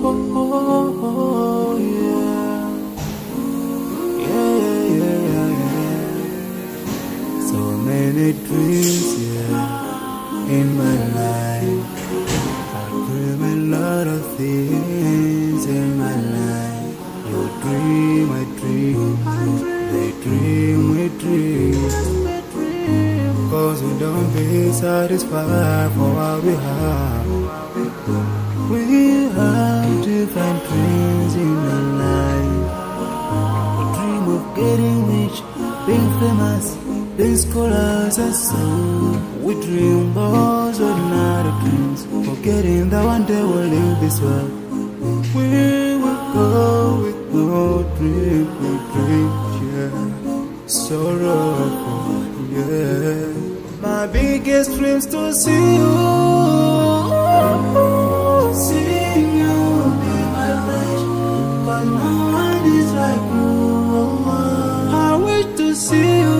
oh, yeah. Yeah. So many dreams, yeah, in my life. I dream a lot of things in my life. You dream, I dream. They dream, we dream. Cause we don't be satisfied for what we have. We have different dreams in our life. We dream of getting rich, being famous, being scholars and so. We dream those ordinary dreams, forgetting that one day we'll leave this world. We will go with no dream, we dream, yeah. Sorrowful, yeah. My biggest dreams to see you, see you be my wish. Cause no one is like you. I wish to see you,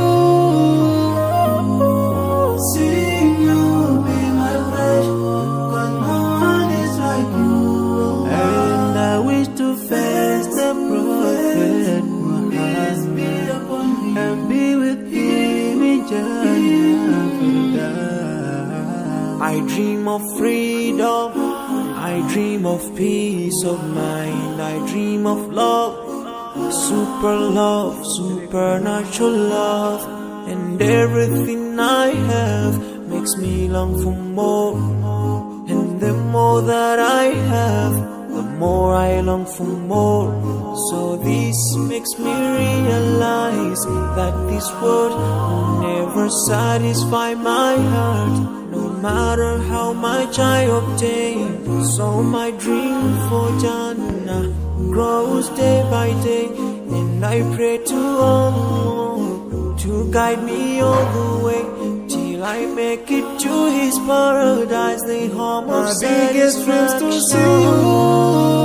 see you be my wish. Cause no one is like you. And I wish to face the prophet Muhammad and be with him in Jannah. I dream of freedom, I dream of peace of mind, I dream of love, supernatural love, and everything I have makes me long for more. And the more that I have, the more I long for more. So this makes me realize that this world will never satisfy my heart, no matter how much I obtain. So my dream for Jannah grows day by day, and I pray to Allah to guide me all the way till I make it to His paradise, the home of biggest dreams to see you.